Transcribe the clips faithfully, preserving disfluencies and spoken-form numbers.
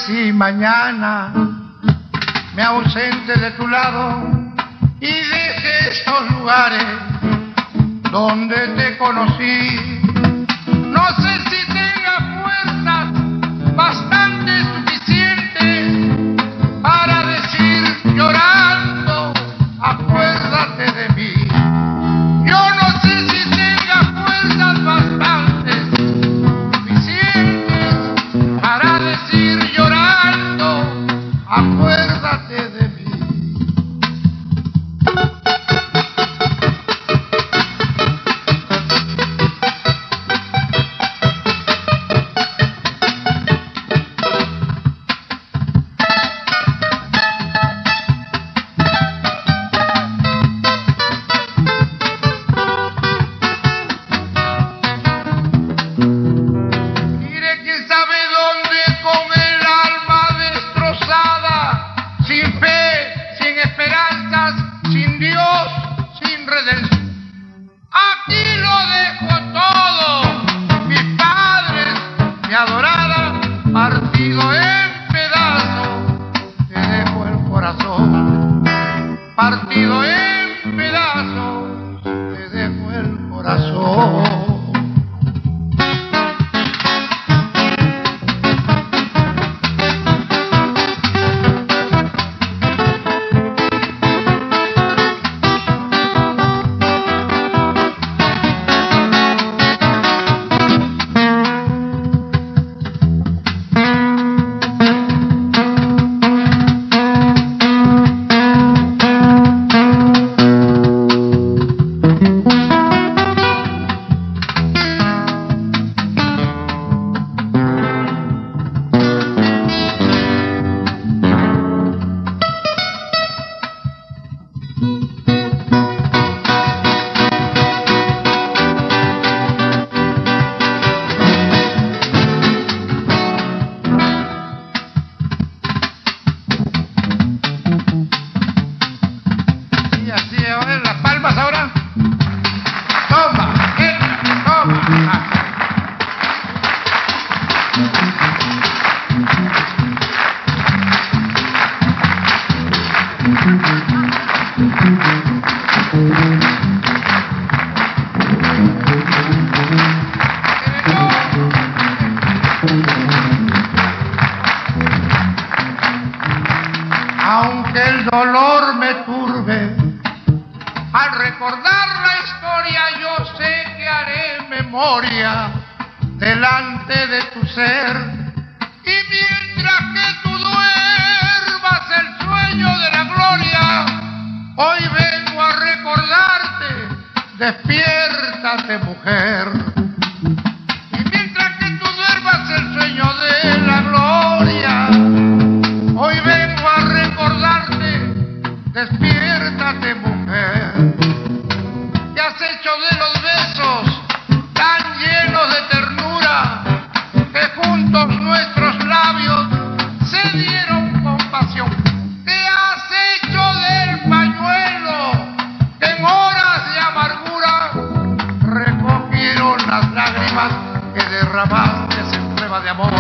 si mañana me ausente de tu lado y deje esos lugares donde te conocí? No sé si tenga fuerzas bastante suficientes para decir llorando, acuérdate de mí. Yo no sé si tenga fuerzas bastante suficientes para decir llorando, acuérdate de mí. Partido en pedazos, te dejo el corazón. Aunque el dolor me turbe, al recordar la historia yo sé que haré memoria delante de tu ser. Y mientras que tú duermas el sueño de la gloria, hoy vengo a recordarte, despiértate mujer. Y mientras que tú duermas el sueño de la gloria, hoy vengo a recordarte, despiértate mujer. Te has hecho de los besos tan llenos de ternura que juntos nuestros labios se dieron compasión. Te has hecho del pañuelo que en horas de amargura recogieron las lágrimas que derramaste en prueba de amor.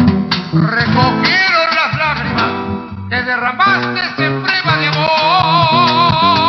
Recogieron las lágrimas que derramaste en prueba de amor.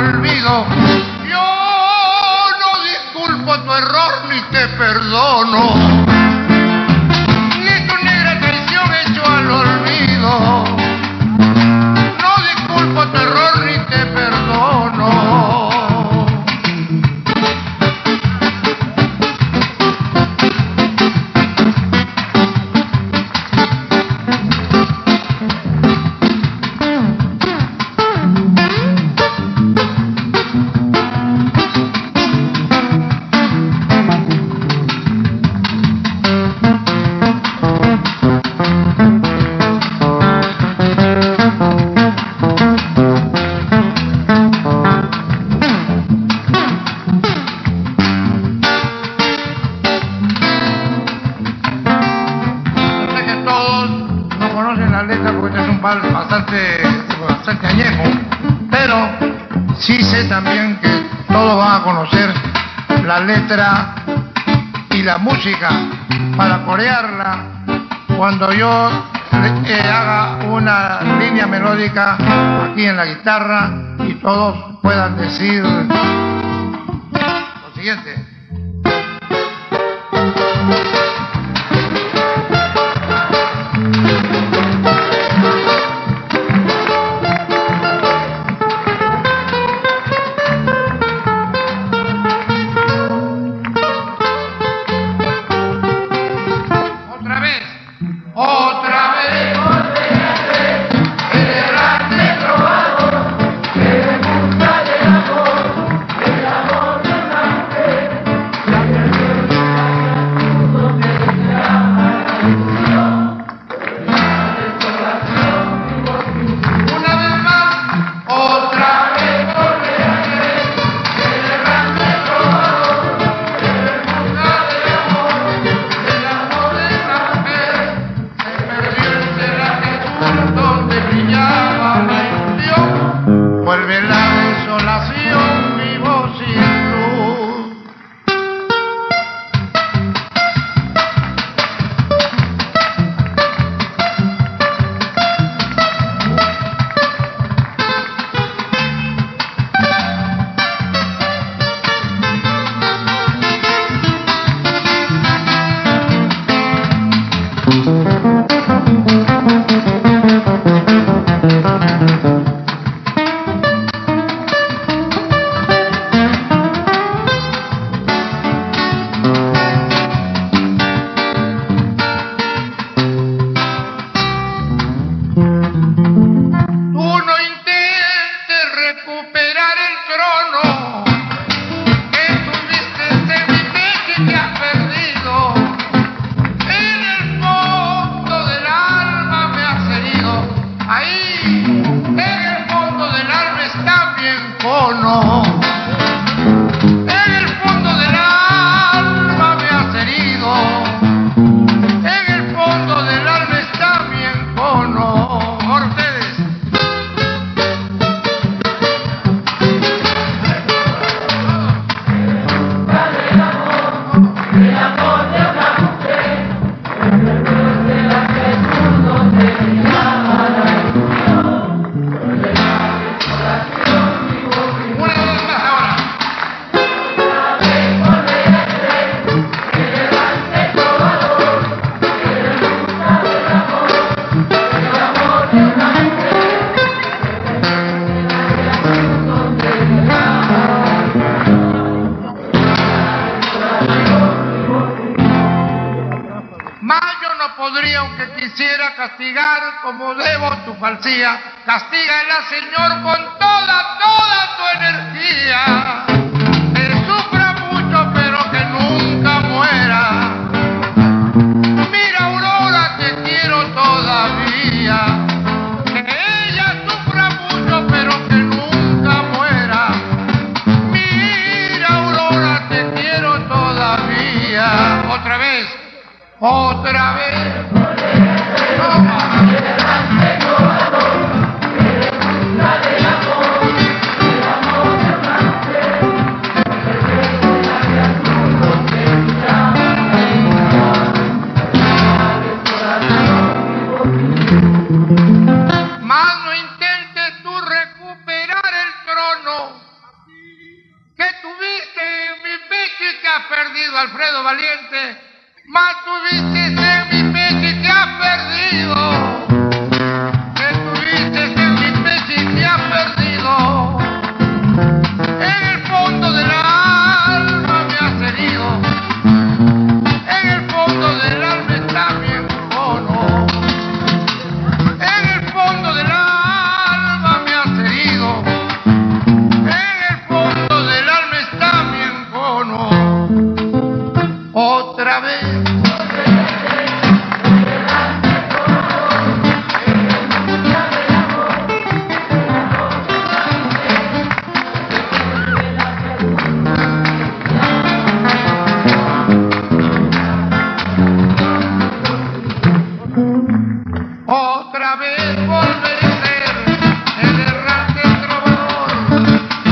olvido. Yo no disculpo tu error ni te perdono, ni tu negra traición hecho al olvido. No disculpo tu error ni te perdono. Bastante, bastante añejo, pero sí sé también que todos van a conocer la letra y la música para corearla cuando yo eh, haga una línea melódica aquí en la guitarra y todos puedan decir lo siguiente. Castigar como debo tu falsía, castígala, Señor, con toda, toda tu energía. Que sufra mucho, pero que nunca muera. Mira, Aurora, te quiero todavía. Que ella sufra mucho, pero que nunca muera. Mira, Aurora, te quiero todavía. Otra vez, otra vez. Alfredo Valiente, más tuviste en mi pecho y te has perdido. Que tuviste en mi pecho y te has perdido. En el fondo del alma me has herido. En el fondo del alma está mi encono. En el fondo del alma me has herido. En el fondo del alma está mi encono. Otra vez. Otra vez volveré a ser el errante trovador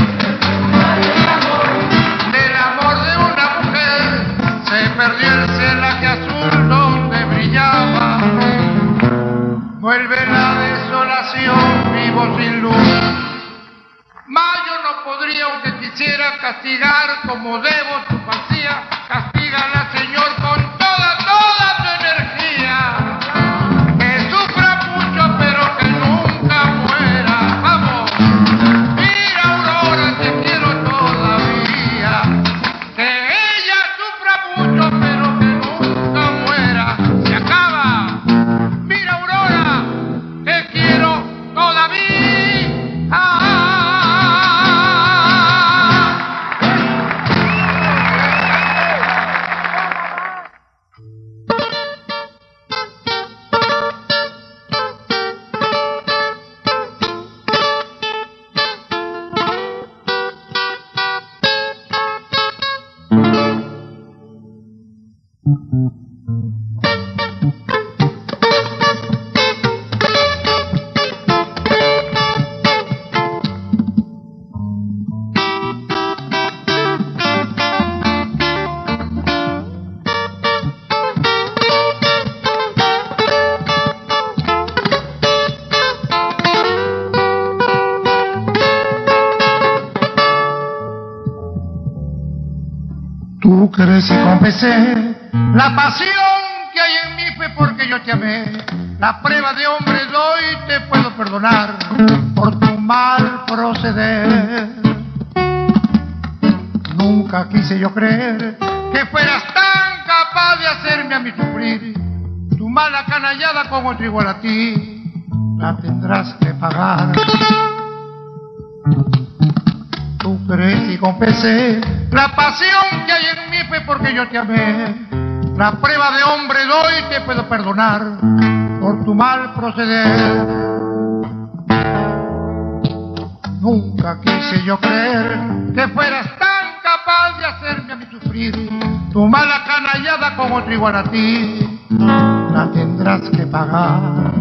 del amor de una mujer. Se perdió el cielo que azul donde brillaba. Vuelve la desolación, vivo sin luz. Mas yo no podría, aunque quisiera, castigar como debo tu falsía. Castígala, Señor, con toda, toda tu energía. Que sufra mucho, pero que nunca muera. Vamos, mira, Aurora, te quiero todavía. Que ella sufra mucho, pero que nunca muera. Se acaba. Mira, Aurora, te quiero todavía. Tú crees y confesé la pasión que hay en mí fue porque yo te amé. La prueba de hombre doy, te puedo perdonar por tu mal proceder. Nunca quise yo creer que fueras tan capaz de hacerme a mí sufrir. Tu mala canallada con otro igual a ti la tendrás que pagar. Tú crees y confesé la pasión que hay en mí fue porque yo te amé. La prueba de hombre doy, te puedo perdonar por tu mal proceder. Nunca quise yo creer que fueras tan capaz de hacerme a mí sufrir. Tu mala canallada con otro igual a ti la tendrás que pagar.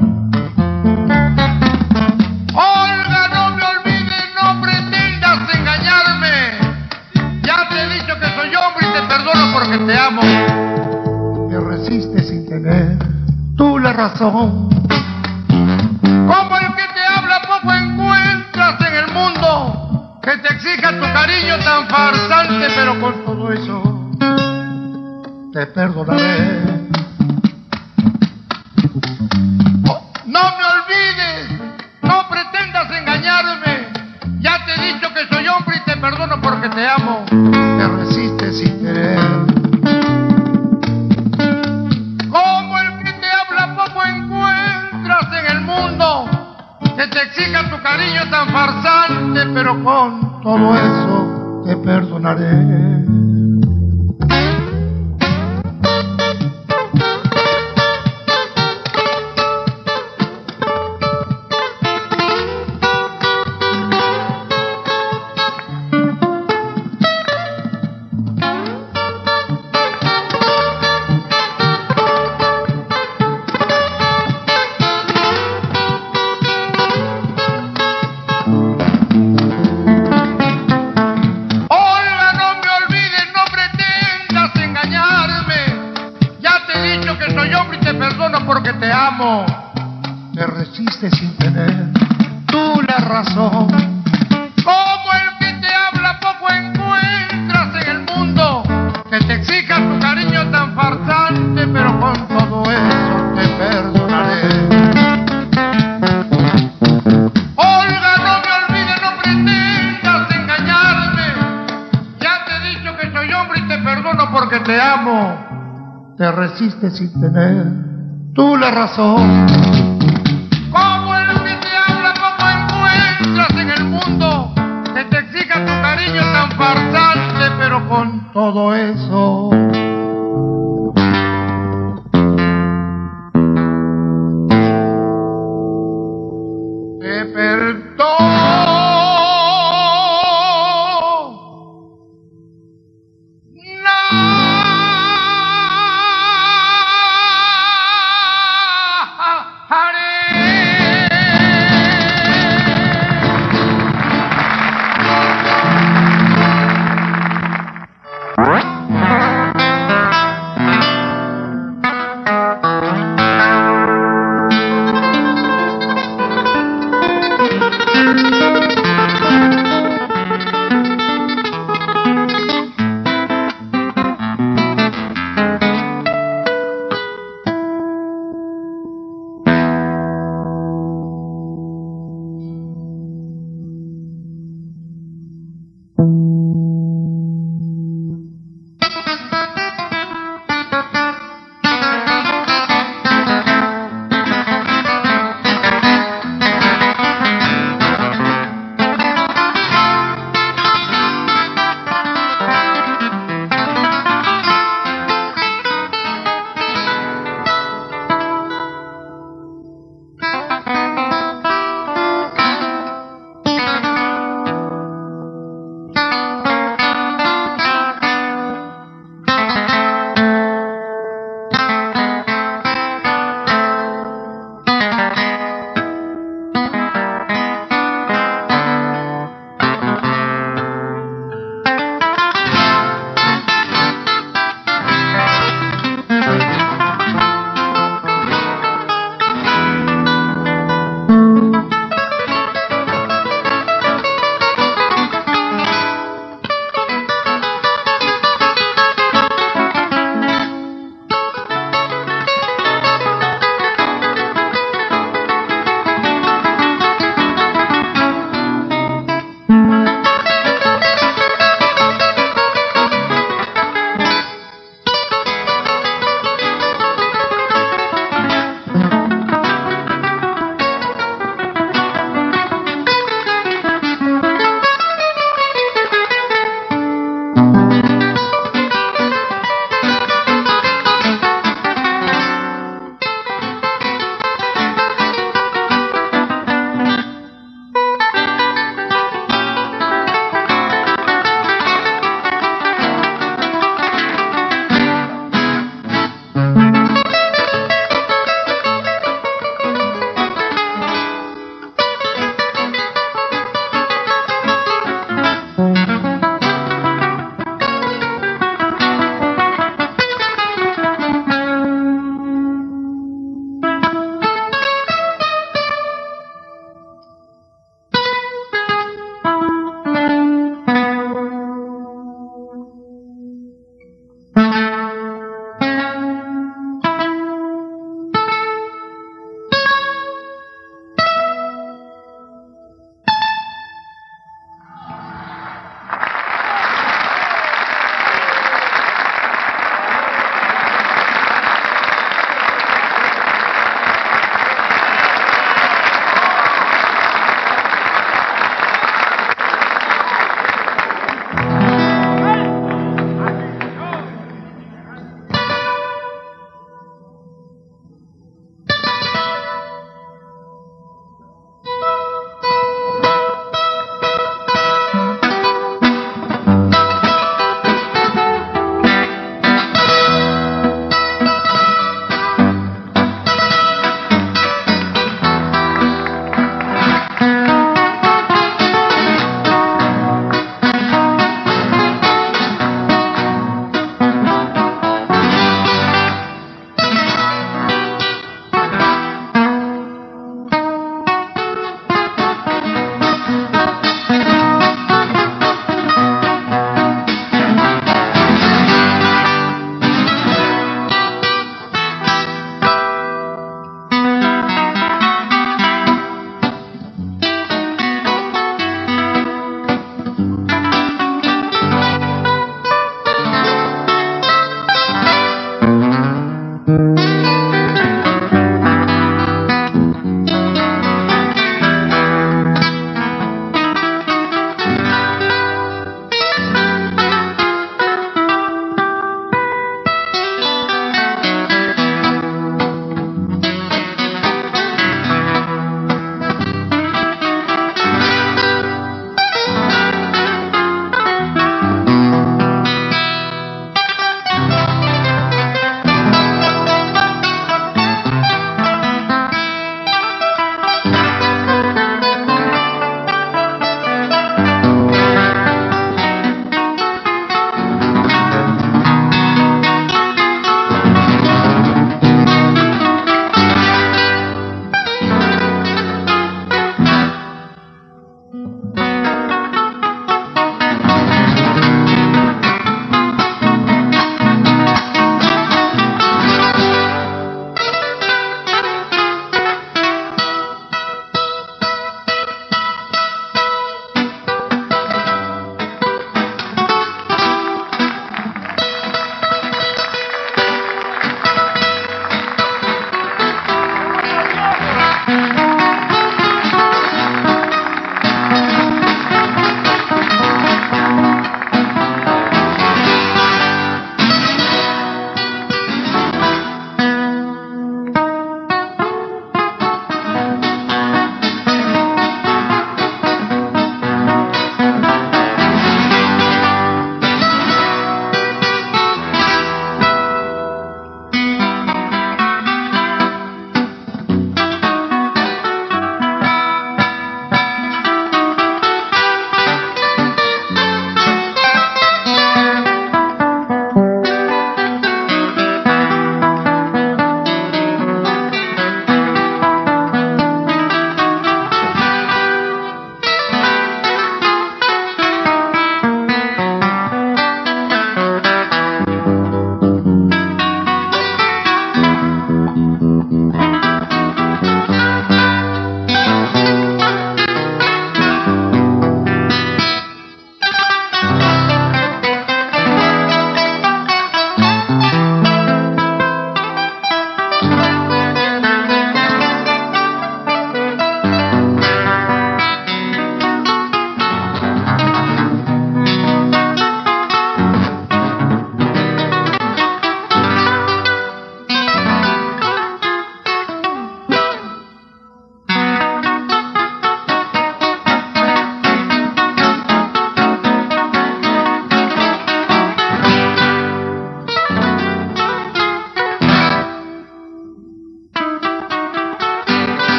Olga, no me olvides, no pretendas engañarme. Ya te he dicho que soy hombre y te perdono porque te amo. Te resistes sin tener tú la razón. Como el que te habla poco encuentras en el mundo, que te exija tu cariño tan farsante, pero con todo eso te perdonaré. Oh, no me olvides, no pretendas engañarme. Ya te he dicho que soy hombre y te perdono porque te amo. Te resistes sin querer. Como el que te habla poco encuentras en el mundo, que te exija tu cariño tan farsante, pero con todo eso te perdonaré. Porque te amo, te resistes sin tener tú la razón. Como el que te habla poco encuentras en el mundo, que te exija te amo, te resistes sin tener tú la razón. ¿Cómo el que te habla, cómo encuentras en el mundo que te exija tu cariño tan farsante, pero con todo eso te perdono?